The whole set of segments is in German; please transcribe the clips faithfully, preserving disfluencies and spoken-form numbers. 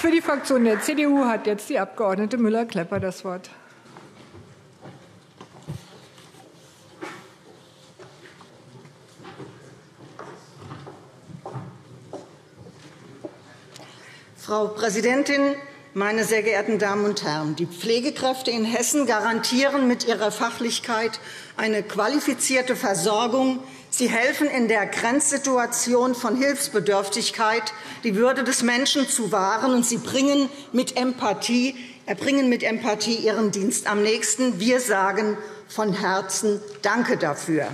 Für die Fraktion der C D U hat jetzt die Abgeordnete Müller-Klepper das Wort. Frau Präsidentin, meine sehr geehrten Damen und Herren! Die Pflegekräfte in Hessen garantieren mit ihrer Fachlichkeit eine qualifizierte Versorgung. Sie helfen in der Grenzsituation von Hilfsbedürftigkeit, die Würde des Menschen zu wahren, und sie bringen mit Empathie, erbringen mit Empathie ihren Dienst am nächsten. Wir sagen von Herzen Danke dafür.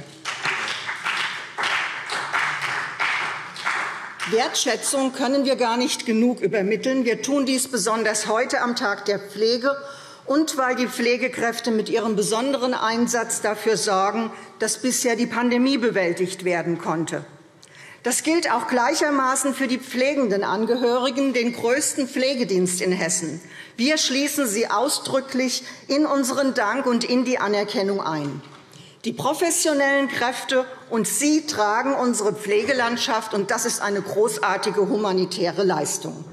Wertschätzung können wir gar nicht genug übermitteln. Wir tun dies besonders heute am Tag der Pflege und weil die Pflegekräfte mit ihrem besonderen Einsatz dafür sorgen, dass bisher die Pandemie bewältigt werden konnte. Das gilt auch gleichermaßen für die pflegenden Angehörigen, den größten Pflegedienst in Hessen. Wir schließen sie ausdrücklich in unseren Dank und in die Anerkennung ein. Die professionellen Kräfte und Sie tragen unsere Pflegelandschaft, und das ist eine großartige humanitäre Leistung.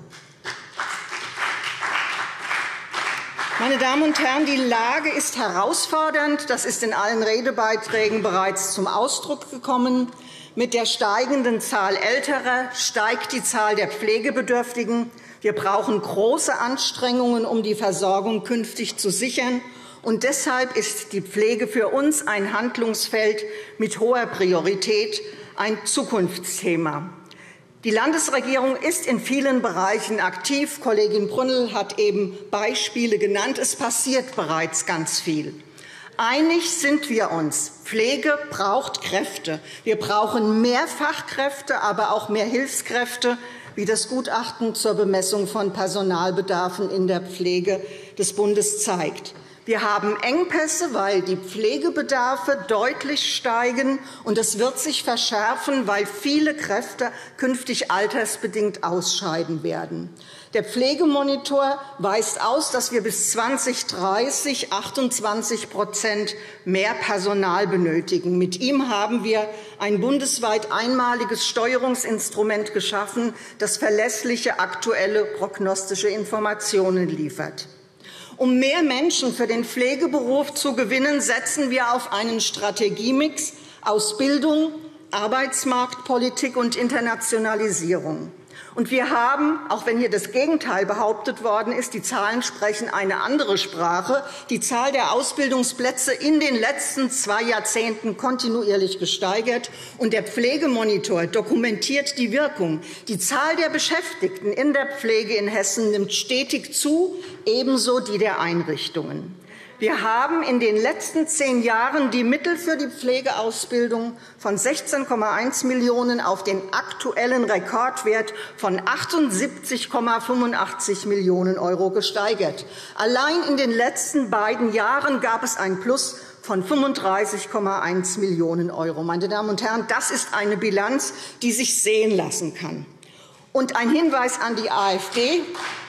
Meine Damen und Herren, die Lage ist herausfordernd. Das ist in allen Redebeiträgen bereits zum Ausdruck gekommen. Mit der steigenden Zahl Älterer steigt die Zahl der Pflegebedürftigen. Wir brauchen große Anstrengungen, um die Versorgung künftig zu sichern. Und deshalb ist die Pflege für uns ein Handlungsfeld mit hoher Priorität, ein Zukunftsthema. Die Landesregierung ist in vielen Bereichen aktiv. Kollegin Brünnel hat eben Beispiele genannt. Es passiert bereits ganz viel. Einig sind wir uns. Pflege braucht Kräfte. Wir brauchen mehr Fachkräfte, aber auch mehr Hilfskräfte, wie das Gutachten zur Bemessung von Personalbedarfen in der Pflege des Bundes zeigt. Wir haben Engpässe, weil die Pflegebedarfe deutlich steigen, und es wird sich verschärfen, weil viele Kräfte künftig altersbedingt ausscheiden werden. Der Pflegemonitor weist aus, dass wir bis zweitausenddreißig achtundzwanzig Prozent mehr Personal benötigen. Mit ihm haben wir ein bundesweit einmaliges Steuerungsinstrument geschaffen, das verlässliche, aktuelle prognostische Informationen liefert. Um mehr Menschen für den Pflegeberuf zu gewinnen, setzen wir auf einen Strategiemix aus Bildung, Arbeitsmarktpolitik und Internationalisierung. Und wir haben, auch wenn hier das Gegenteil behauptet worden ist, die Zahlen sprechen eine andere Sprache, die Zahl der Ausbildungsplätze in den letzten zwei Jahrzehnten kontinuierlich gesteigert. Und der Pflegemonitor dokumentiert die Wirkung. Die Zahl der Beschäftigten in der Pflege in Hessen nimmt stetig zu, ebenso die der Einrichtungen. Wir haben in den letzten zehn Jahren die Mittel für die Pflegeausbildung von sechzehn Komma eins Millionen auf den aktuellen Rekordwert von achtundsiebzig Komma fünfundachtzig Millionen Euro gesteigert. Allein in den letzten beiden Jahren gab es ein Plus von fünfunddreißig Komma eins Millionen Euro. Meine Damen und Herren, das ist eine Bilanz, die sich sehen lassen kann. Und ein Hinweis an die AfD.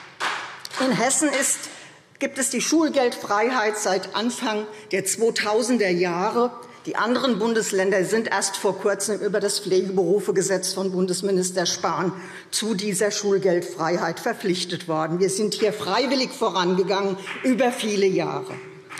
In Hessen ist gibt es die Schulgeldfreiheit seit Anfang der zweitausender Jahre. Die anderen Bundesländer sind erst vor kurzem über das Pflegeberufegesetz von Bundesminister Spahn zu dieser Schulgeldfreiheit verpflichtet worden. Wir sind hier freiwillig vorangegangen über viele Jahre.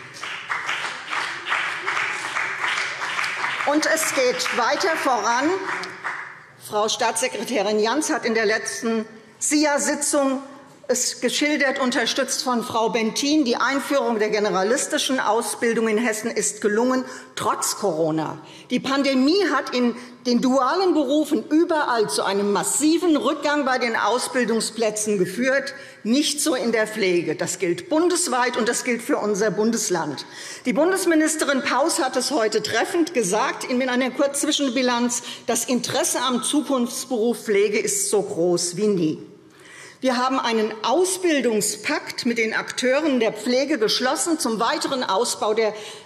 Und es geht weiter voran. Frau Staatssekretärin Jans hat in der letzten S I A-Sitzung es geschildert, unterstützt von Frau Bentin. Die Einführung der generalistischen Ausbildung in Hessen ist gelungen, trotz Corona. Die Pandemie hat in den dualen Berufen überall zu einem massiven Rückgang bei den Ausbildungsplätzen geführt, nicht so in der Pflege. Das gilt bundesweit, und das gilt für unser Bundesland. Die Bundesministerin Paus hat es heute treffend gesagt in einer Kurzzwischenbilanz: Das Interesse am Zukunftsberuf Pflege ist so groß wie nie. Wir haben einen Ausbildungspakt mit den Akteuren der Pflege geschlossen zum weiteren Ausbau der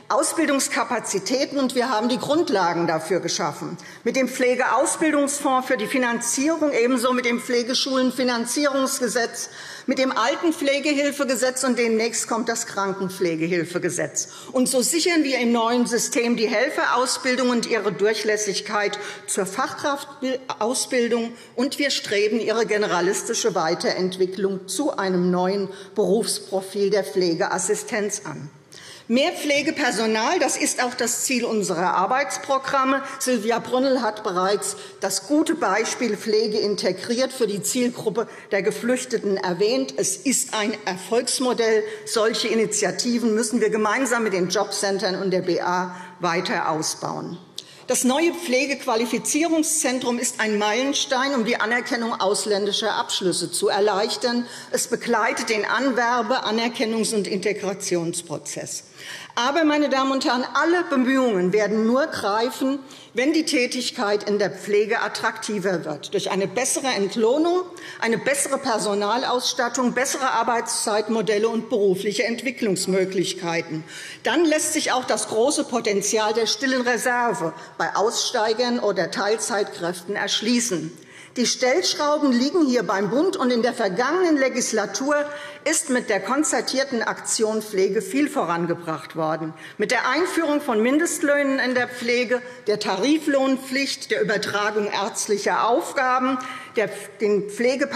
Ausbildungskapazitäten, und wir haben die Grundlagen dafür geschaffen. Mit dem Pflegeausbildungsfonds für die Finanzierung, ebenso mit dem Pflegeschulenfinanzierungsgesetz, mit dem Altenpflegehilfegesetz, und demnächst kommt das Krankenpflegehilfegesetz. Und so sichern wir im neuen System die Helferausbildung und ihre Durchlässigkeit zur Fachkraftausbildung, und wir streben ihre generalistische Weiterentwicklung zu einem neuen Berufsprofil der Pflegeassistenz an. Mehr Pflegepersonal, das ist auch das Ziel unserer Arbeitsprogramme. Sylvia Brünnel hat bereits das gute Beispiel Pflege integriert für die Zielgruppe der Geflüchteten erwähnt. Es ist ein Erfolgsmodell. Solche Initiativen müssen wir gemeinsam mit den Jobcentern und der B A weiter ausbauen. Das neue Pflegequalifizierungszentrum ist ein Meilenstein, um die Anerkennung ausländischer Abschlüsse zu erleichtern. Es begleitet den Anwerbe-, Anerkennungs- und Integrationsprozess. Aber, meine Damen und Herren, alle Bemühungen werden nur greifen, wenn die Tätigkeit in der Pflege attraktiver wird, durch eine bessere Entlohnung, eine bessere Personalausstattung, bessere Arbeitszeitmodelle und berufliche Entwicklungsmöglichkeiten. Dann lässt sich auch das große Potenzial der stillen Reserve bei Aussteigern oder Teilzeitkräften erschließen. Die Stellschrauben liegen hier beim Bund, und in der vergangenen Legislatur ist mit der konzertierten Aktion Pflege viel vorangebracht worden. Mit der Einführung von Mindestlöhnen in der Pflege, der Tariflohnpflicht, der Übertragung ärztlicher Aufgaben, der, den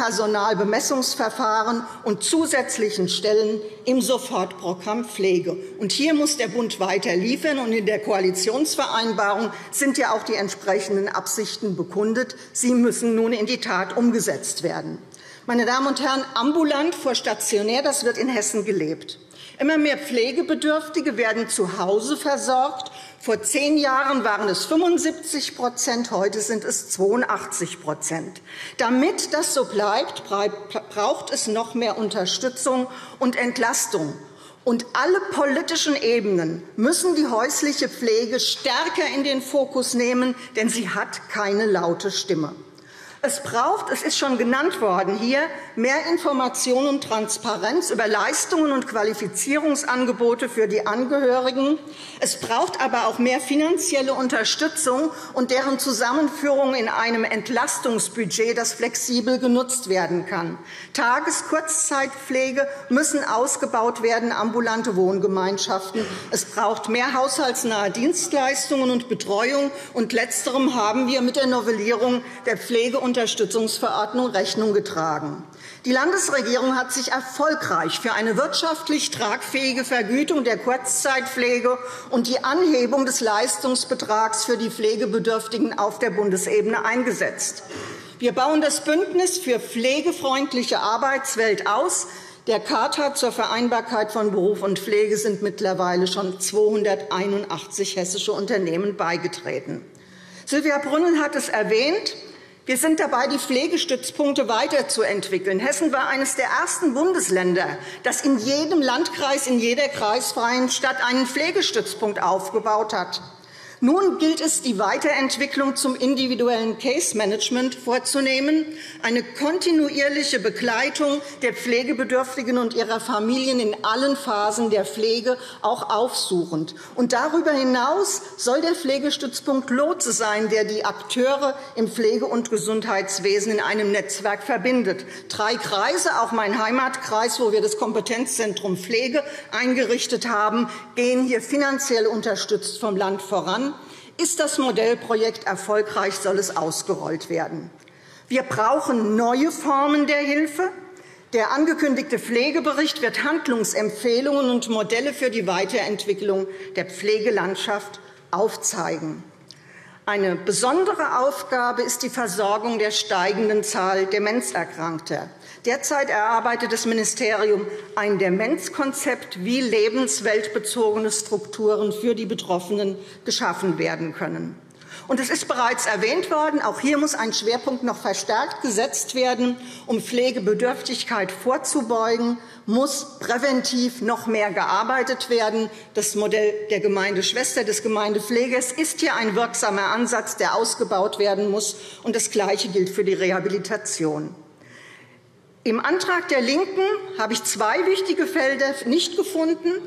Pflegepersonalbemessungsverfahren und zusätzlichen Stellen im Sofortprogramm Pflege. Und hier muss der Bund weiter liefern, und in der Koalitionsvereinbarung sind ja auch die entsprechenden Absichten bekundet. Sie müssen nun in die Tat umgesetzt werden. Meine Damen und Herren, ambulant vor stationär, das wird in Hessen gelebt. Immer mehr Pflegebedürftige werden zu Hause versorgt. Vor zehn Jahren waren es fünfundsiebzig Prozent, heute sind es zweiundachtzig Prozent. Damit das so bleibt, braucht es noch mehr Unterstützung und Entlastung. Und alle politischen Ebenen müssen die häusliche Pflege stärker in den Fokus nehmen, denn sie hat keine laute Stimme. Es braucht, es ist schon genannt worden hier, mehr Information und Transparenz über Leistungen und Qualifizierungsangebote für die Angehörigen. Es braucht aber auch mehr finanzielle Unterstützung und deren Zusammenführung in einem Entlastungsbudget, das flexibel genutzt werden kann. Tages-, Kurzzeitpflege müssen ausgebaut werden, ambulante Wohngemeinschaften. Es braucht mehr haushaltsnahe Dienstleistungen und Betreuung. Und letzterem haben wir mit der Novellierung der Pflege- und Unterstützungsverordnung Rechnung getragen. Die Landesregierung hat sich erfolgreich für eine wirtschaftlich tragfähige Vergütung der Kurzzeitpflege und die Anhebung des Leistungsbetrags für die Pflegebedürftigen auf der Bundesebene eingesetzt. Wir bauen das Bündnis für pflegefreundliche Arbeitswelt aus. Der Charta zur Vereinbarkeit von Beruf und Pflege sind mittlerweile schon zweihunderteinundachtzig hessische Unternehmen beigetreten. Sylvia Brünnel hat es erwähnt. Wir sind dabei, die Pflegestützpunkte weiterzuentwickeln. Hessen war eines der ersten Bundesländer, das in jedem Landkreis, in jeder kreisfreien Stadt einen Pflegestützpunkt aufgebaut hat. Nun gilt es, die Weiterentwicklung zum individuellen Case-Management vorzunehmen, eine kontinuierliche Begleitung der Pflegebedürftigen und ihrer Familien in allen Phasen der Pflege, auch aufsuchend. Und darüber hinaus soll der Pflegestützpunkt Lotse sein, der die Akteure im Pflege- und Gesundheitswesen in einem Netzwerk verbindet. Drei Kreise, auch mein Heimatkreis, wo wir das Kompetenzzentrum Pflege eingerichtet haben, gehen hier finanziell unterstützt vom Land voran. Ist das Modellprojekt erfolgreich, soll es ausgerollt werden. Wir brauchen neue Formen der Hilfe. Der angekündigte Pflegebericht wird Handlungsempfehlungen und Modelle für die Weiterentwicklung der Pflegelandschaft aufzeigen. Eine besondere Aufgabe ist die Versorgung der steigenden Zahl Demenzerkrankter. Derzeit erarbeitet das Ministerium ein Demenzkonzept, wie lebensweltbezogene Strukturen für die Betroffenen geschaffen werden können. Und es ist bereits erwähnt worden, auch hier muss ein Schwerpunkt noch verstärkt gesetzt werden. Um Pflegebedürftigkeit vorzubeugen, muss präventiv noch mehr gearbeitet werden. Das Modell der Gemeindeschwester, des Gemeindepflegers ist hier ein wirksamer Ansatz, der ausgebaut werden muss. Und das Gleiche gilt für die Rehabilitation. Im Antrag der LINKEN habe ich zwei wichtige Felder nicht gefunden.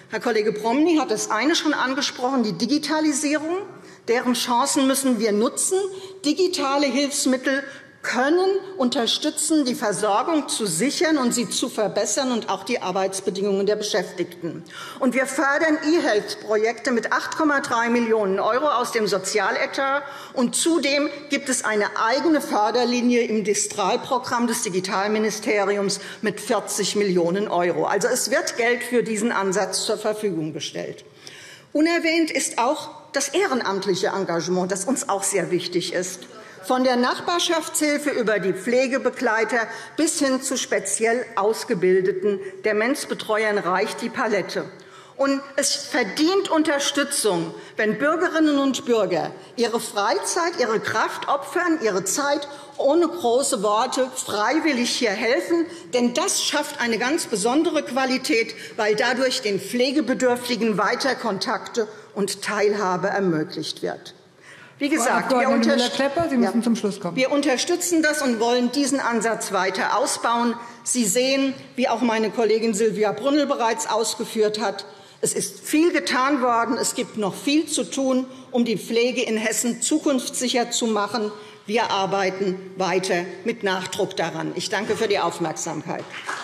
Herr Kollege Promny hat das eine schon angesprochen, die Digitalisierung. Deren Chancen müssen wir nutzen. Digitale Hilfsmittel können unterstützen, die Versorgung zu sichern und sie zu verbessern und auch die Arbeitsbedingungen der Beschäftigten. Und wir fördern E-Health-Projekte mit acht Komma drei Millionen € aus dem Sozialetat. Und zudem gibt es eine eigene Förderlinie im Distralprogramm des Digitalministeriums mit vierzig Millionen €. Also es wird Geld für diesen Ansatz zur Verfügung gestellt. Unerwähnt ist auch das ehrenamtliche Engagement, das uns auch sehr wichtig ist. Von der Nachbarschaftshilfe über die Pflegebegleiter bis hin zu speziell ausgebildeten Demenzbetreuern reicht die Palette. Und es verdient Unterstützung, wenn Bürgerinnen und Bürger ihre Freizeit, ihre Kraft opfern, ihre Zeit ohne große Worte freiwillig hier helfen. Denn das schafft eine ganz besondere Qualität, weil dadurch den Pflegebedürftigen weiter Kontakte und Teilhabe ermöglicht wird. Wie gesagt, wir, unterst Sie müssen ja. zum Schluss kommen. wir unterstützen das und wollen diesen Ansatz weiter ausbauen. Sie sehen, wie auch meine Kollegin Silvia Brünnel bereits ausgeführt hat, es ist viel getan worden. Es gibt noch viel zu tun, um die Pflege in Hessen zukunftssicher zu machen. Wir arbeiten weiter mit Nachdruck daran. Ich danke für die Aufmerksamkeit.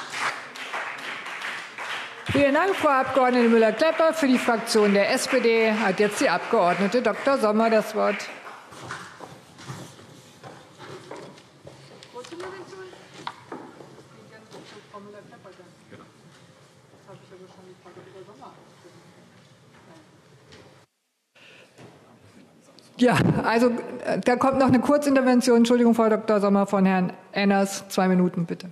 Vielen Dank, Frau Abg. Müller-Klepper. Für die Fraktion der S P D hat jetzt die Abg. Doktor Sommer das Wort. Ja, also da kommt noch eine Kurzintervention. Entschuldigung, Frau Doktor Sommer, von Herrn Enners. Zwei Minuten, bitte.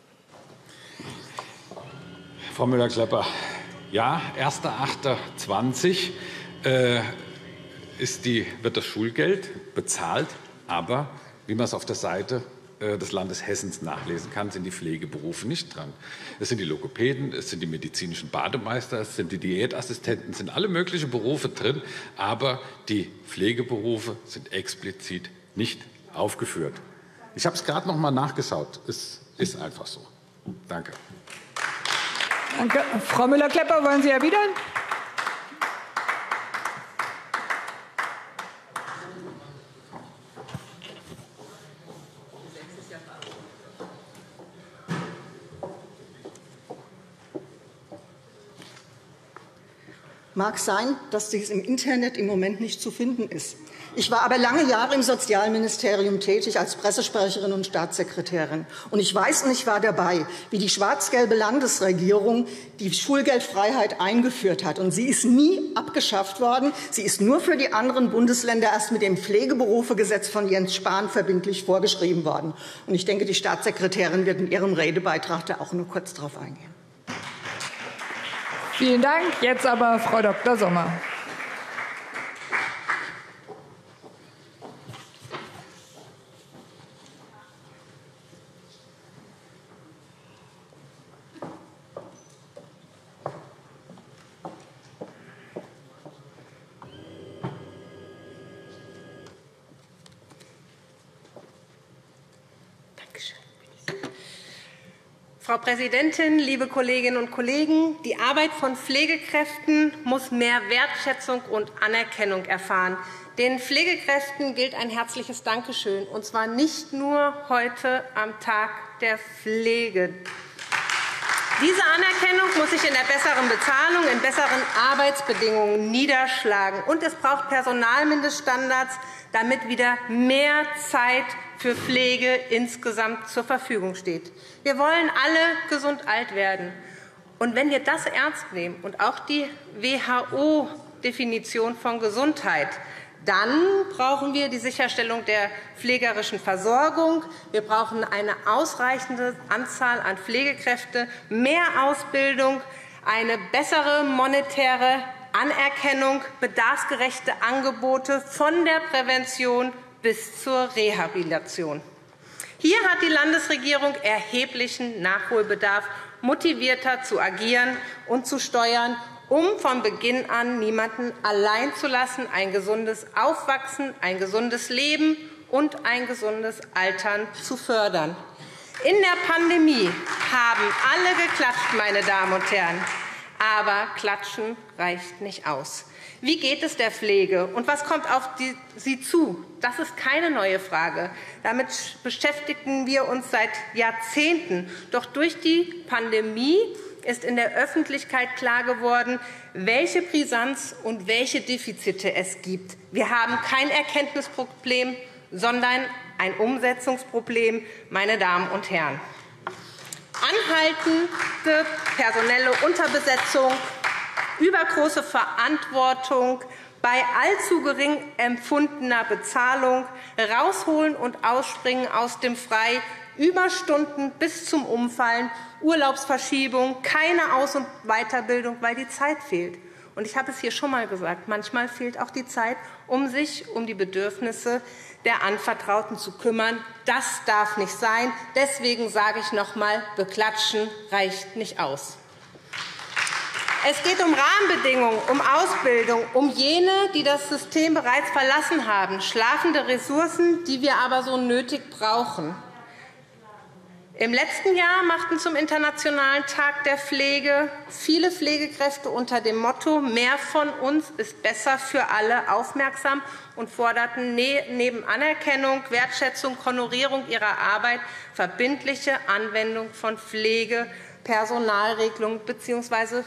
Frau Müller-Klepper, ja, erster achter zwanzig äh, ist die, wird das Schulgeld bezahlt, aber wie man es auf der Seite äh, des Landes Hessens nachlesen kann, sind die Pflegeberufe nicht dran. Es sind die Logopäden, es sind die medizinischen Bademeister, es sind die Diätassistenten, es sind alle möglichen Berufe drin, aber die Pflegeberufe sind explizit nicht aufgeführt. Ich habe es gerade noch mal nachgeschaut. Es ist einfach so. Danke. Danke. Frau Müller-Klepper, wollen Sie erwidern? Mag sein, dass dies im Internet im Moment nicht zu finden ist. Ich war aber lange Jahre im Sozialministerium tätig als Pressesprecherin und Staatssekretärin. Und ich weiß und ich war dabei, wie die schwarz-gelbe Landesregierung die Schulgeldfreiheit eingeführt hat. Und sie ist nie abgeschafft worden. Sie ist nur für die anderen Bundesländer erst mit dem Pflegeberufegesetz von Jens Spahn verbindlich vorgeschrieben worden. Und ich denke, die Staatssekretärin wird in ihrem Redebeitrag da auch nur kurz darauf eingehen. Vielen Dank. Jetzt aber Frau Doktor Sommer. Frau Präsidentin, liebe Kolleginnen und Kollegen! Die Arbeit von Pflegekräften muss mehr Wertschätzung und Anerkennung erfahren. Den Pflegekräften gilt ein herzliches Dankeschön, und zwar nicht nur heute am Tag der Pflege. Diese Anerkennung muss sich in der besseren Bezahlung, in besseren Arbeitsbedingungen niederschlagen. Und es braucht Personalmindeststandards, damit wieder mehr Zeit für Pflege insgesamt zur Verfügung steht. Wir wollen alle gesund alt werden. Und wenn wir das ernst nehmen und auch die W H O-Definition von Gesundheit, dann brauchen wir die Sicherstellung der pflegerischen Versorgung. Wir brauchen eine ausreichende Anzahl an Pflegekräften, mehr Ausbildung, eine bessere monetäre Anerkennung, bedarfsgerechte Angebote von der Prävention bis zur Rehabilitation. Hier hat die Landesregierung erheblichen Nachholbedarf, motivierter zu agieren und zu steuern, um von Beginn an niemanden allein zu lassen, ein gesundes Aufwachsen, ein gesundes Leben und ein gesundes Altern zu fördern. In der Pandemie haben alle geklatscht, meine Damen und Herren. Aber Klatschen reicht nicht aus. Wie geht es der Pflege und was kommt auf die, sie zu? Das ist keine neue Frage. Damit beschäftigen wir uns seit Jahrzehnten. Doch durch die Pandemie ist in der Öffentlichkeit klar geworden, welche Brisanz und welche Defizite es gibt. Wir haben kein Erkenntnisproblem, sondern ein Umsetzungsproblem, meine Damen und Herren. Anhaltende personelle Unterbesetzung, übergroße Verantwortung bei allzu gering empfundener Bezahlung, Rausholen und Ausspringen aus dem Frei, Überstunden bis zum Umfallen, Urlaubsverschiebung, keine Aus- und Weiterbildung, weil die Zeit fehlt. Und ich habe es hier schon einmal gesagt, manchmal fehlt auch die Zeit, um sich um die Bedürfnisse der Anvertrauten zu kümmern. Das darf nicht sein. Deswegen sage ich noch einmal, beklatschen reicht nicht aus. Es geht um Rahmenbedingungen, um Ausbildung, um jene, die das System bereits verlassen haben, schlafende Ressourcen, die wir aber so nötig brauchen. Im letzten Jahr machten zum Internationalen Tag der Pflege viele Pflegekräfte unter dem Motto »Mehr von uns ist besser für alle« aufmerksam und forderten neben Anerkennung, Wertschätzung, Honorierung ihrer Arbeit verbindliche Anwendung von Pflegepersonalregelungen bzw.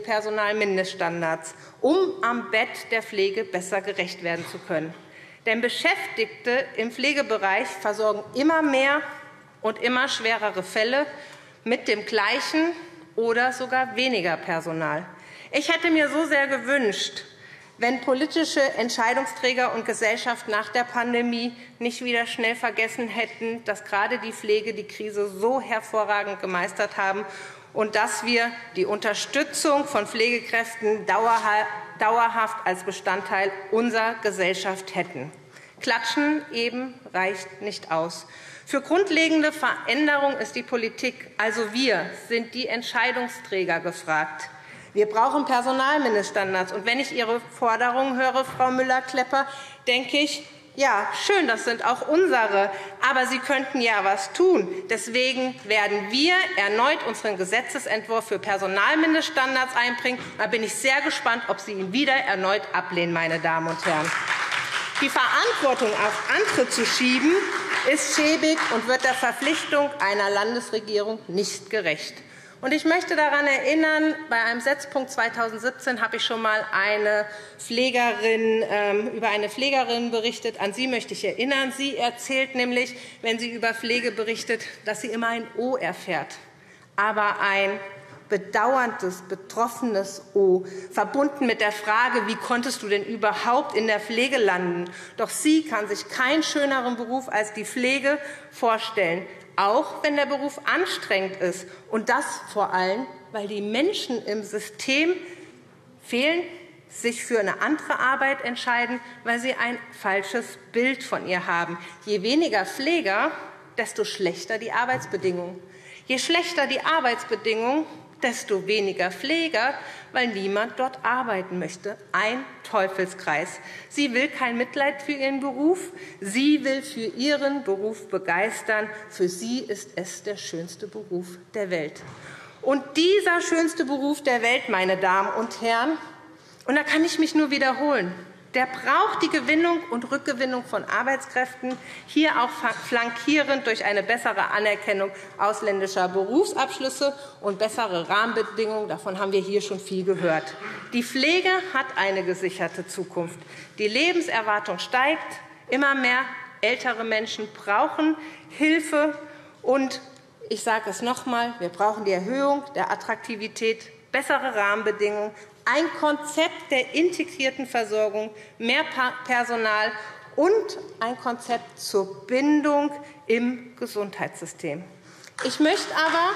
Pflegepersonalmindeststandards, um am Bett der Pflege besser gerecht werden zu können. Denn Beschäftigte im Pflegebereich versorgen immer mehr und immer schwerere Fälle mit dem gleichen oder sogar weniger Personal. Ich hätte mir so sehr gewünscht, wenn politische Entscheidungsträger und Gesellschaft nach der Pandemie nicht wieder schnell vergessen hätten, dass gerade die Pflege die Krise so hervorragend gemeistert haben und dass wir die Unterstützung von Pflegekräften dauerhaft als Bestandteil unserer Gesellschaft hätten. Klatschen eben reicht nicht aus. Für grundlegende Veränderung ist die Politik, also wir, sind die Entscheidungsträger gefragt. Wir brauchen Personalmindeststandards. Und wenn ich Ihre Forderungen höre, Frau Müller-Klepper, denke ich, ja, schön, das sind auch unsere, aber Sie könnten ja etwas tun. Deswegen werden wir erneut unseren Gesetzentwurf für Personalmindeststandards einbringen. Da bin ich sehr gespannt, ob Sie ihn wieder erneut ablehnen, meine Damen und Herren. Die Verantwortung auf andere zu schieben, ist schäbig und wird der Verpflichtung einer Landesregierung nicht gerecht. Und ich möchte daran erinnern, bei einem Setzpunkt zweitausendsiebzehn habe ich schon einmal eine Pflegerin, ähm, über eine Pflegerin berichtet. An Sie möchte ich erinnern. Sie erzählt nämlich, wenn sie über Pflege berichtet, dass sie immer ein O erfährt, aber ein bedauerndes, betroffenes O, verbunden mit der Frage, wie konntest du denn überhaupt in der Pflege landen? Doch sie kann sich keinen schöneren Beruf als die Pflege vorstellen, auch wenn der Beruf anstrengend ist. Und das vor allem, weil die Menschen im System fehlen, sich für eine andere Arbeit entscheiden, weil sie ein falsches Bild von ihr haben. Je weniger Pfleger, desto schlechter die Arbeitsbedingungen. Je schlechter die Arbeitsbedingungen, desto weniger Pfleger, weil niemand dort arbeiten möchte. Ein Teufelskreis. Sie will kein Mitleid für ihren Beruf. Sie will für ihren Beruf begeistern. Für sie ist es der schönste Beruf der Welt. Und dieser schönste Beruf der Welt, meine Damen und Herren, und da kann ich mich nur wiederholen, der braucht die Gewinnung und Rückgewinnung von Arbeitskräften, hier auch flankierend durch eine bessere Anerkennung ausländischer Berufsabschlüsse und bessere Rahmenbedingungen. Davon haben wir hier schon viel gehört. Die Pflege hat eine gesicherte Zukunft. Die Lebenserwartung steigt. Immer mehr ältere Menschen brauchen Hilfe. Und ich sage es noch einmal, wir brauchen die Erhöhung der Attraktivität, bessere Rahmenbedingungen, ein Konzept der integrierten Versorgung, mehr Personal und ein Konzept zur Bindung im Gesundheitssystem. Ich möchte aber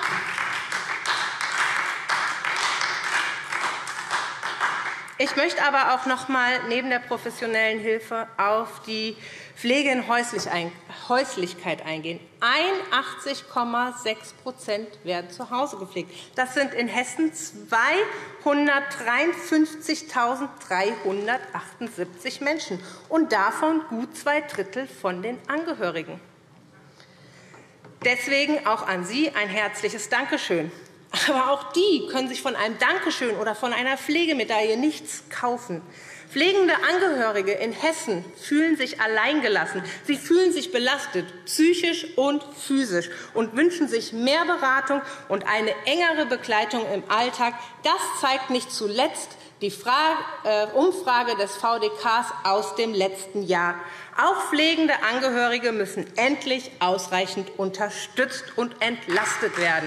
Ich möchte aber auch noch einmal neben der professionellen Hilfe auf die Pflege in Häuslichkeit eingehen. einundachtzig Komma sechs Prozent werden zu Hause gepflegt. Das sind in Hessen zweihundertdreiundfünfzigtausenddreihundertachtundsiebzig Menschen, und davon gut zwei Drittel von den Angehörigen. Deswegen auch an Sie ein herzliches Dankeschön. Aber auch die können sich von einem Dankeschön oder von einer Pflegemedaille nichts kaufen. Pflegende Angehörige in Hessen fühlen sich alleingelassen. Sie fühlen sich belastet, psychisch und physisch, und wünschen sich mehr Beratung und eine engere Begleitung im Alltag. Das zeigt nicht zuletzt die Frage, äh, Umfrage des V D Ks aus dem letzten Jahr. Auch pflegende Angehörige müssen endlich ausreichend unterstützt und entlastet werden.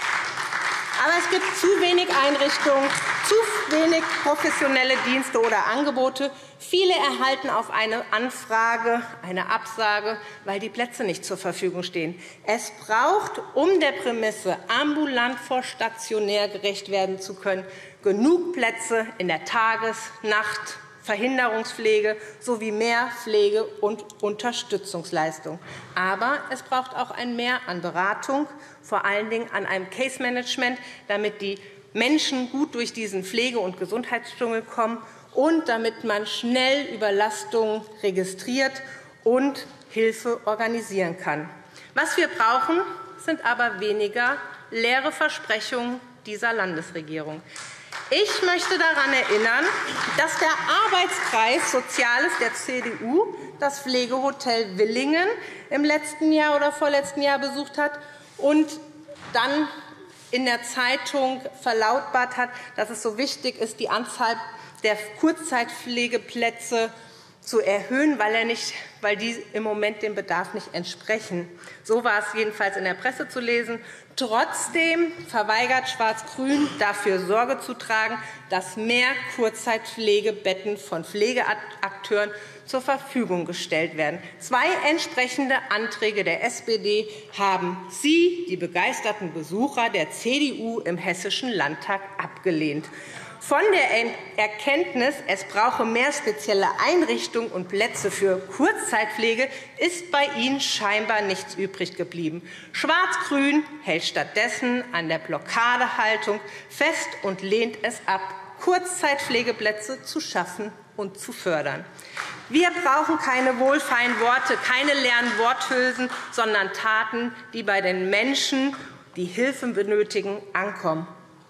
Aber es gibt zu wenig Einrichtungen, zu wenig professionelle Dienste oder Angebote. Viele erhalten auf eine Anfrage eine Absage, weil die Plätze nicht zur Verfügung stehen. Es braucht, um der Prämisse ambulant vor stationär gerecht werden zu können, genug Plätze in der Tages-, Nacht-, Verhinderungspflege sowie mehr Pflege- und Unterstützungsleistung. Aber es braucht auch ein Mehr an Beratung, vor allen Dingen an einem Case-Management, damit die Menschen gut durch diesen Pflege- und Gesundheitsdschungel kommen und damit man schnell Überlastungen registriert und Hilfe organisieren kann. Was wir brauchen, sind aber weniger leere Versprechungen dieser Landesregierung. Ich möchte daran erinnern, dass der Arbeitskreis Soziales der C D U das Pflegehotel Willingen im letzten Jahr oder vorletzten Jahr besucht hat und dann in der Zeitung verlautbart hat, dass es so wichtig ist, die Anzahl der Kurzzeitpflegeplätze zu erhöhen, weil, er nicht, weil die im Moment dem Bedarf nicht entsprechen. So war es jedenfalls in der Presse zu lesen. Trotzdem verweigert Schwarz-Grün, dafür Sorge zu tragen, dass mehr Kurzzeitpflegebetten von Pflegeakteuren zur Verfügung gestellt werden. Zwei entsprechende Anträge der S P D haben Sie, die begeisterten Besucher der C D U im Hessischen Landtag, abgelehnt. Von der Erkenntnis, es brauche mehr spezielle Einrichtungen und Plätze für Kurzzeitpflege, ist bei Ihnen scheinbar nichts übrig geblieben. Schwarz-Grün hält stattdessen an der Blockadehaltung fest und lehnt es ab, Kurzzeitpflegeplätze zu schaffen und zu fördern. Wir brauchen keine wohlfeilen Worte, keine leeren Worthülsen, sondern Taten, die bei den Menschen, die Hilfe benötigen, ankommen.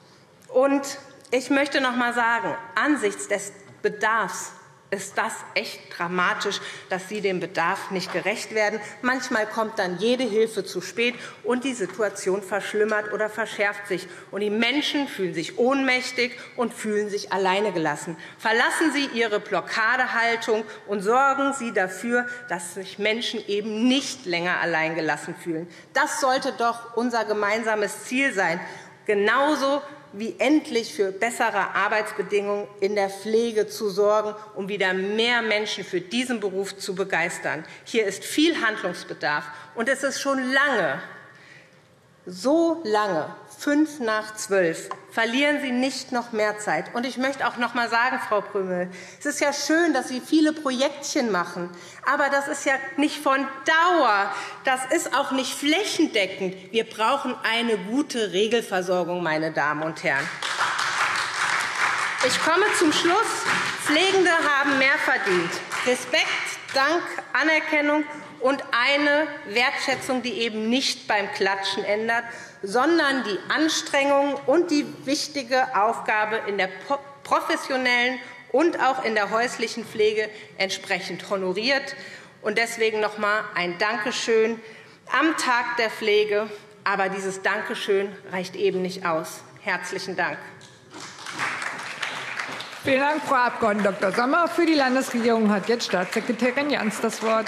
Und ich möchte noch einmal sagen, angesichts des Bedarfs ist das echt dramatisch, dass Sie dem Bedarf nicht gerecht werden. Manchmal kommt dann jede Hilfe zu spät, und die Situation verschlimmert oder verschärft sich. Und die Menschen fühlen sich ohnmächtig und fühlen sich alleine gelassen. Verlassen Sie Ihre Blockadehaltung und sorgen Sie dafür, dass sich Menschen eben nicht länger allein gelassen fühlen. Das sollte doch unser gemeinsames Ziel sein. Genauso wie endlich für bessere Arbeitsbedingungen in der Pflege zu sorgen, um wieder mehr Menschen für diesen Beruf zu begeistern. Hier ist viel Handlungsbedarf, und es ist schon lange, so lange, fünf nach zwölf. Verlieren Sie nicht noch mehr Zeit. Und ich möchte auch noch einmal sagen, Frau Prümel, es ist ja schön, dass Sie viele Projektchen machen, aber das ist ja nicht von Dauer. Das ist auch nicht flächendeckend. Wir brauchen eine gute Regelversorgung, meine Damen und Herren. Ich komme zum Schluss. Pflegende haben mehr verdient. Respekt, Dank, Anerkennung und eine Wertschätzung, die eben nicht beim Klatschen ändert, sondern die Anstrengungen und die wichtige Aufgabe in der professionellen und auch in der häuslichen Pflege entsprechend honoriert. Und deswegen noch einmal ein Dankeschön am Tag der Pflege. Aber dieses Dankeschön reicht eben nicht aus. Herzlichen Dank. Vielen Dank, Frau Abg. Dr. Sommer. Für die Landesregierung hat jetzt Staatssekretärin Jans das Wort.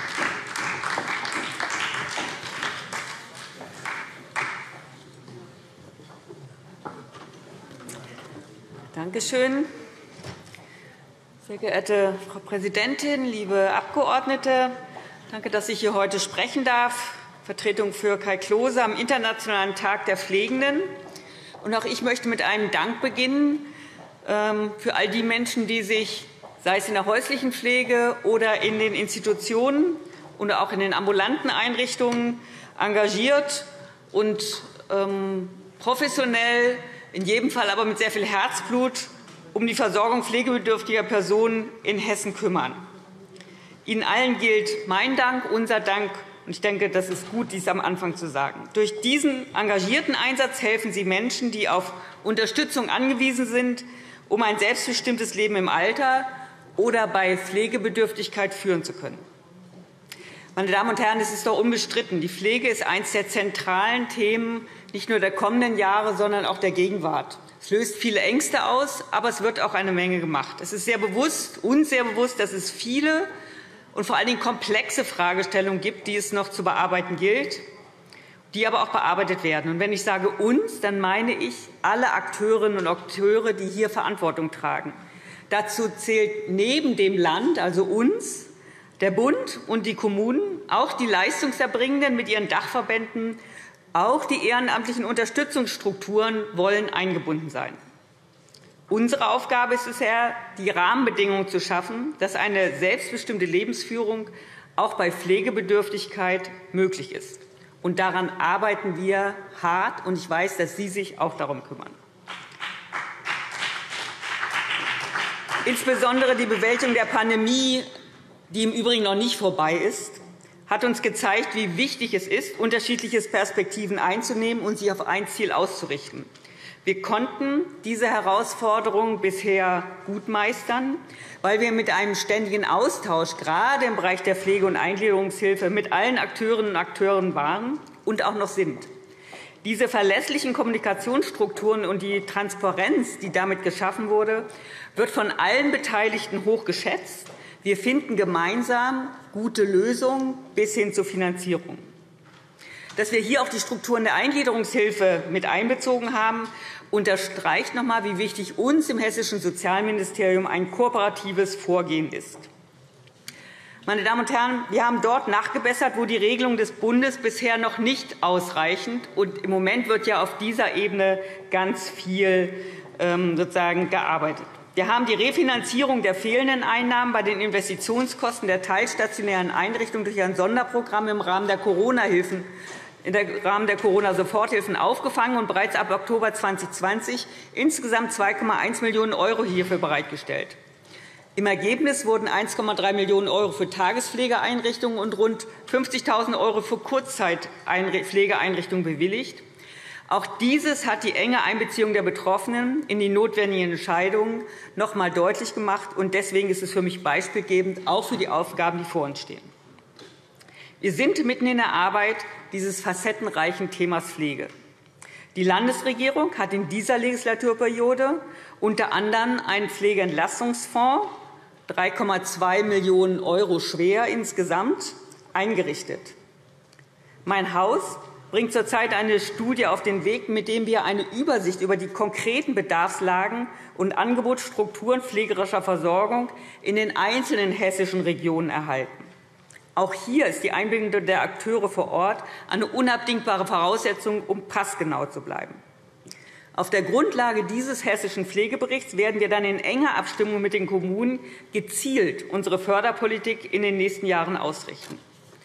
Danke schön. Sehr geehrte Frau Präsidentin, liebe Abgeordnete, danke, dass ich hier heute sprechen darf. Vertretung für Kai Klose am Internationalen Tag der Pflegenden. Und auch ich möchte mit einem Dank beginnen für all die Menschen, die sich, sei es in der häuslichen Pflege oder in den Institutionen oder auch in den ambulanten Einrichtungen, engagiert und ähm, professionell, in jedem Fall aber mit sehr viel Herzblut, um die Versorgung pflegebedürftiger Personen in Hessen kümmern. Ihnen allen gilt mein Dank, unser Dank Ich denke, das ist gut, dies am Anfang zu sagen. Durch diesen engagierten Einsatz helfen Sie Menschen, die auf Unterstützung angewiesen sind, um ein selbstbestimmtes Leben im Alter oder bei Pflegebedürftigkeit führen zu können. Meine Damen und Herren, es ist doch unbestritten, die Pflege ist eines der zentralen Themen nicht nur der kommenden Jahre, sondern auch der Gegenwart. Es löst viele Ängste aus, aber es wird auch eine Menge gemacht. Es ist sehr bewusst, uns sehr bewusst, dass es viele und vor allen Dingen komplexe Fragestellungen gibt, die es noch zu bearbeiten gilt, die aber auch bearbeitet werden. Und wenn ich sage uns, dann meine ich alle Akteurinnen und Akteure, die hier Verantwortung tragen. Dazu zählt neben dem Land, also uns, der Bund und die Kommunen, auch die Leistungserbringenden mit ihren Dachverbänden, auch die ehrenamtlichen Unterstützungsstrukturen wollen eingebunden sein. Unsere Aufgabe ist es bisher, die Rahmenbedingungen zu schaffen, dass eine selbstbestimmte Lebensführung auch bei Pflegebedürftigkeit möglich ist. Und daran arbeiten wir hart, und ich weiß, dass Sie sich auch darum kümmern. Insbesondere die Bewältigung der Pandemie, die im Übrigen noch nicht vorbei ist, hat uns gezeigt, wie wichtig es ist, unterschiedliche Perspektiven einzunehmen und sich auf ein Ziel auszurichten. Wir konnten diese Herausforderung bisher gut meistern, weil wir mit einem ständigen Austausch, gerade im Bereich der Pflege- und Eingliederungshilfe, mit allen Akteurinnen und Akteuren waren und auch noch sind. Diese verlässlichen Kommunikationsstrukturen und die Transparenz, die damit geschaffen wurde, wird von allen Beteiligten hoch geschätzt. Wir finden gemeinsam gute Lösungen bis hin zur Finanzierung. Dass wir hier auch die Strukturen der Eingliederungshilfe mit einbezogen haben, unterstreicht noch einmal, wie wichtig uns im Hessischen Sozialministerium ein kooperatives Vorgehen ist. Meine Damen und Herren, wir haben dort nachgebessert, wo die Regelungen des Bundes bisher noch nicht ausreichend, und im Moment wird ja auf dieser Ebene ganz viel ähm, sozusagen gearbeitet. Wir haben die Refinanzierung der fehlenden Einnahmen bei den Investitionskosten der teilstationären Einrichtungen durch ein Sonderprogramm im Rahmen der Corona-Hilfen, im Rahmen der Corona-Soforthilfen aufgefangen und bereits ab Oktober zweitausendzwanzig insgesamt zwei Komma eins Millionen € hierfür bereitgestellt. Im Ergebnis wurden eins Komma drei Millionen € für Tagespflegeeinrichtungen und rund fünfzigtausend € für Kurzzeitpflegeeinrichtungen bewilligt. Auch dieses hat die enge Einbeziehung der Betroffenen in die notwendigen Entscheidungen noch einmal deutlich gemacht. Und deswegen ist es für mich beispielgebend, auch für die Aufgaben, die vor uns stehen. Wir sind mitten in der Arbeit dieses facettenreichen Themas Pflege. Die Landesregierung hat in dieser Legislaturperiode unter anderem einen Pflegeentlastungsfonds, drei Komma zwei Millionen € schwer insgesamt, eingerichtet. Mein Haus bringt zurzeit eine Studie auf den Weg, mit dem wir eine Übersicht über die konkreten Bedarfslagen und Angebotsstrukturen pflegerischer Versorgung in den einzelnen hessischen Regionen erhalten. Auch hier ist die Einbindung der Akteure vor Ort eine unabdingbare Voraussetzung, um passgenau zu bleiben. Auf der Grundlage dieses hessischen Pflegeberichts werden wir dann in enger Abstimmung mit den Kommunen gezielt unsere Förderpolitik in den nächsten Jahren ausrichten.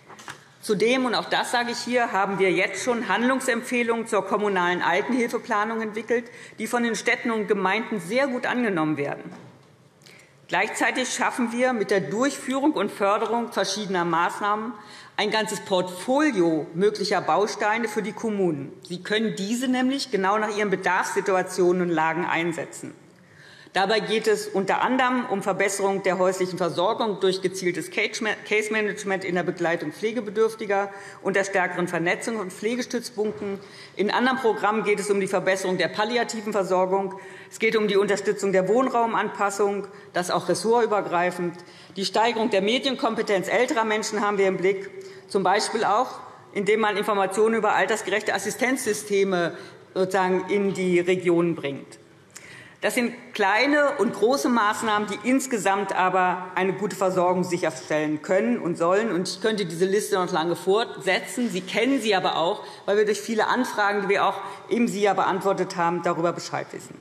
Zudem, und auch das sage ich hier, haben wir jetzt schon Handlungsempfehlungen zur kommunalen Altenhilfeplanung entwickelt, die von den Städten und Gemeinden sehr gut angenommen werden. Gleichzeitig schaffen wir mit der Durchführung und Förderung verschiedener Maßnahmen ein ganzes Portfolio möglicher Bausteine für die Kommunen. Sie können diese nämlich genau nach ihren Bedarfssituationen und Lagen einsetzen. Dabei geht es unter anderem um Verbesserung der häuslichen Versorgung durch gezieltes Case-Management in der Begleitung Pflegebedürftiger und der stärkeren Vernetzung von Pflegestützpunkten. In anderen Programmen geht es um die Verbesserung der palliativen Versorgung. Es geht um die Unterstützung der Wohnraumanpassung, das auch ressortübergreifend. Die Steigerung der Medienkompetenz älterer Menschen haben wir im Blick, z. B. auch, indem man Informationen über altersgerechte Assistenzsysteme sozusagen in die Regionen bringt. Das sind kleine und große Maßnahmen, die insgesamt aber eine gute Versorgung sicherstellen können und sollen. Ich könnte diese Liste noch lange fortsetzen. Sie kennen sie aber auch, weil wir durch viele Anfragen, die wir auch eben Sie ja beantwortet haben, darüber Bescheid wissen.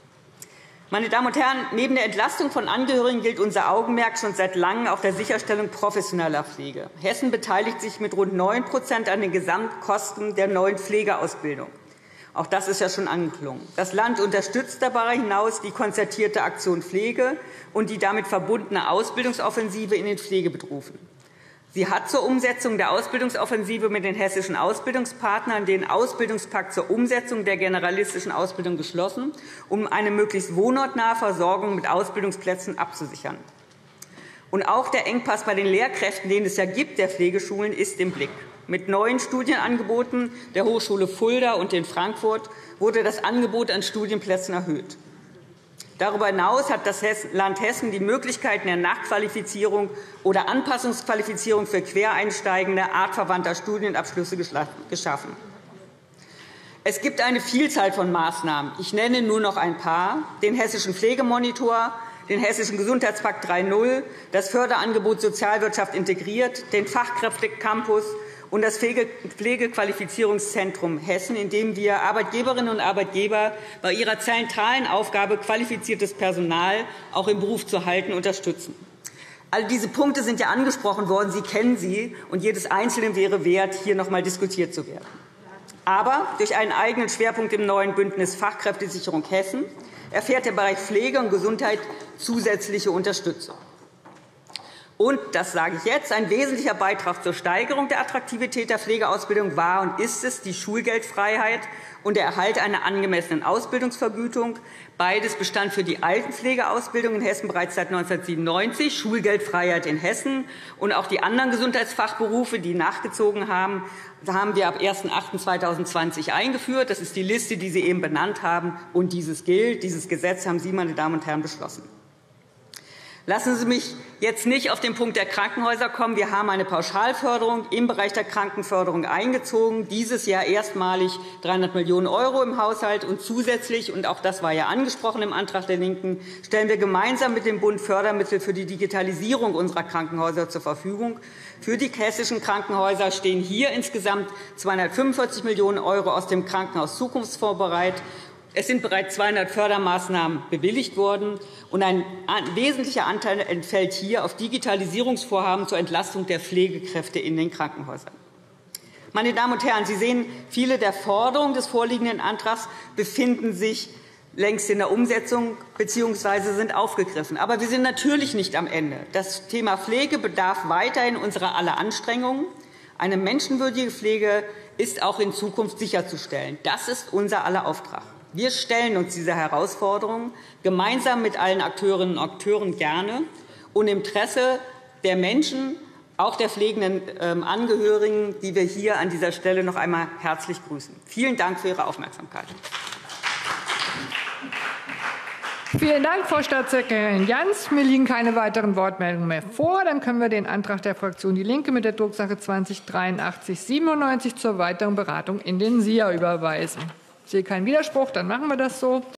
Meine Damen und Herren, neben der Entlastung von Angehörigen gilt unser Augenmerk schon seit Langem auf der Sicherstellung professioneller Pflege. Hessen beteiligt sich mit rund neun Prozent an den Gesamtkosten der neuen Pflegeausbildung. Auch das ist ja schon angeklungen. Das Land unterstützt darüber hinaus die konzertierte Aktion Pflege und die damit verbundene Ausbildungsoffensive in den Pflegeberufen. Sie hat zur Umsetzung der Ausbildungsoffensive mit den hessischen Ausbildungspartnern den Ausbildungspakt zur Umsetzung der generalistischen Ausbildung geschlossen, um eine möglichst wohnortnahe Versorgung mit Ausbildungsplätzen abzusichern. Und auch der Engpass bei den Lehrkräften, den es ja gibt, der Pflegeschulen, ist im Blick. Mit neuen Studienangeboten der Hochschule Fulda und in Frankfurt wurde das Angebot an Studienplätzen erhöht. Darüber hinaus hat das Land Hessen die Möglichkeiten der Nachqualifizierung oder Anpassungsqualifizierung für Quereinsteigende artverwandter Studienabschlüsse geschaffen. Es gibt eine Vielzahl von Maßnahmen. Ich nenne nur noch ein paar: den Hessischen Pflegemonitor, den Hessischen Gesundheitspakt drei Punkt null, das Förderangebot Sozialwirtschaft integriert, den Fachkräftecampus und das Pflegequalifizierungszentrum Hessen, in dem wir Arbeitgeberinnen und Arbeitgeber bei ihrer zentralen Aufgabe, qualifiziertes Personal auch im Beruf zu halten, unterstützen. All diese Punkte sind ja angesprochen worden. Sie kennen sie, und jedes Einzelne wäre wert, hier noch einmal diskutiert zu werden. Aber durch einen eigenen Schwerpunkt im neuen Bündnis Fachkräftesicherung Hessen erfährt der Bereich Pflege und Gesundheit zusätzliche Unterstützung. Und, das sage ich jetzt, ein wesentlicher Beitrag zur Steigerung der Attraktivität der Pflegeausbildung war und ist es die Schulgeldfreiheit und der Erhalt einer angemessenen Ausbildungsvergütung. Beides bestand für die Altenpflegeausbildung in Hessen bereits seit neunzehnhundertsiebenundneunzig, Schulgeldfreiheit in Hessen. Und auch die anderen Gesundheitsfachberufe, die nachgezogen haben, haben wir ab erster achter zweitausendzwanzig eingeführt. Das ist die Liste, die Sie eben benannt haben. Und dieses gilt. Dieses Gesetz haben Sie, meine Damen und Herren, beschlossen. Lassen Sie mich jetzt nicht auf den Punkt der Krankenhäuser kommen. Wir haben eine Pauschalförderung im Bereich der Krankenförderung eingezogen, dieses Jahr erstmalig dreihundert Millionen € im Haushalt. Und zusätzlich, und auch das war ja angesprochen im Antrag der LINKEN, stellen wir gemeinsam mit dem Bund Fördermittel für die Digitalisierung unserer Krankenhäuser zur Verfügung. Für die hessischen Krankenhäuser stehen hier insgesamt zweihundertfünfundvierzig Millionen € aus dem Krankenhaus-Zukunftsfonds bereit. Es sind bereits zweihundert Fördermaßnahmen bewilligt worden, und ein wesentlicher Anteil entfällt hier auf Digitalisierungsvorhaben zur Entlastung der Pflegekräfte in den Krankenhäusern. Meine Damen und Herren, Sie sehen, viele der Forderungen des vorliegenden Antrags befinden sich längst in der Umsetzung bzw. sind aufgegriffen. Aber wir sind natürlich nicht am Ende. Das Thema Pflege bedarf weiterhin unserer aller Anstrengungen. Eine menschenwürdige Pflege ist auch in Zukunft sicherzustellen. Das ist unser aller Auftrag. Wir stellen uns dieser Herausforderung gemeinsam mit allen Akteurinnen und Akteuren gerne und im Interesse der Menschen, auch der pflegenden Angehörigen, die wir hier an dieser Stelle noch einmal herzlich grüßen. Vielen Dank für Ihre Aufmerksamkeit. Vielen Dank, Frau Staatssekretärin Jans. Mir liegen keine weiteren Wortmeldungen mehr vor. Dann können wir den Antrag der Fraktion DIE LINKE mit der Drucksache zwanzig dreiundachtzig siebenundneunzig zur weiteren Beratung in den S I A überweisen. Ich sehe keinen Widerspruch, dann machen wir das so.